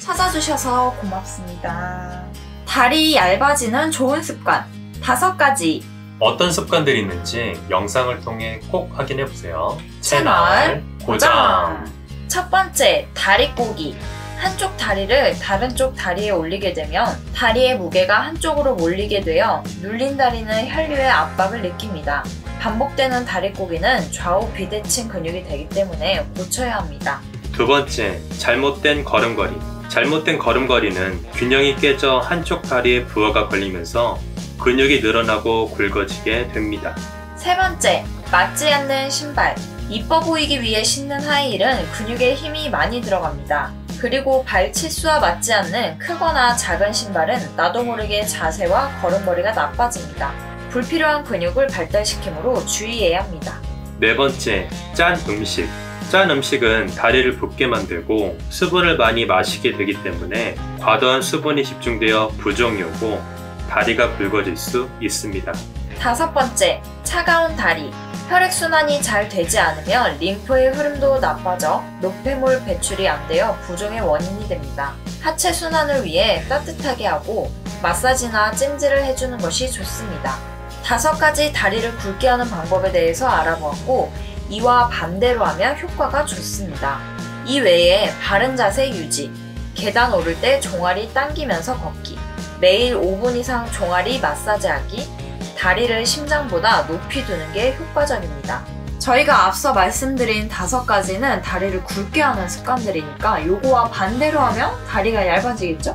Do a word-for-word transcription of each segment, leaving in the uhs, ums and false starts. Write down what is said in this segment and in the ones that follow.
찾아주셔서 고맙습니다. 다리 얇아지는 좋은 습관 다섯 가지. 어떤 습관들이 있는지 영상을 통해 꼭 확인해보세요. 채널 고정! 첫 번째, 다리 꼬기. 한쪽 다리를 다른 쪽 다리에 올리게 되면 다리의 무게가 한쪽으로 몰리게 되어 눌린 다리는 혈류의 압박을 느낍니다. 반복되는 다리 꼬기는 좌우 비대칭 근육이 되기 때문에 고쳐야 합니다. 두 번째, 잘못된 걸음걸이. 잘못된 걸음걸이는 균형이 깨져 한쪽 다리에 부하가 걸리면서 근육이 늘어나고 굵어지게 됩니다. 세 번째, 맞지 않는 신발. 이뻐 보이기 위해 신는 하이힐은 근육에 힘이 많이 들어갑니다. 그리고 발 치수와 맞지 않는 크거나 작은 신발은 나도 모르게 자세와 걸음걸이가 나빠집니다. 불필요한 근육을 발달시키므로 주의해야 합니다. 네 번째, 짠 음식. 짠 음식은 다리를 붓게 만들고 수분을 많이 마시게 되기 때문에 과도한 수분이 집중되어 부종이 오고 다리가 굵어질 수 있습니다. 다섯 번째, 차가운 다리. 혈액순환이 잘 되지 않으면 림프의 흐름도 나빠져 노폐물 배출이 안 되어 부종의 원인이 됩니다. 하체 순환을 위해 따뜻하게 하고 마사지나 찜질을 해주는 것이 좋습니다. 다섯 가지 다리를 굵게 하는 방법에 대해서 알아보았고 이와 반대로 하면 효과가 좋습니다. 이 외에 바른 자세 유지, 계단 오를 때 종아리 당기면서 걷기, 매일 오 분 이상 종아리 마사지하기, 다리를 심장보다 높이 두는 게 효과적입니다. 저희가 앞서 말씀드린 다섯 가지는 다리를 굵게 하는 습관들이니까 요거와 반대로 하면 다리가 얇아지겠죠?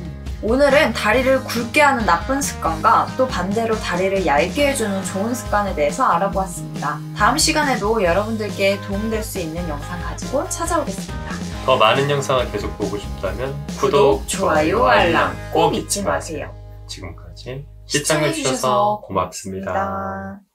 오늘은 다리를 굵게 하는 나쁜 습관과 또 반대로 다리를 얇게 해주는 좋은 습관에 대해서 알아보았습니다. 다음 시간에도 여러분들께 도움될 수 있는 영상 가지고 찾아오겠습니다. 더 많은 영상을 계속 보고 싶다면 구독, 좋아요, 알람 꼭 잊지 마세요. 지금까지 시청해주셔서 고맙습니다.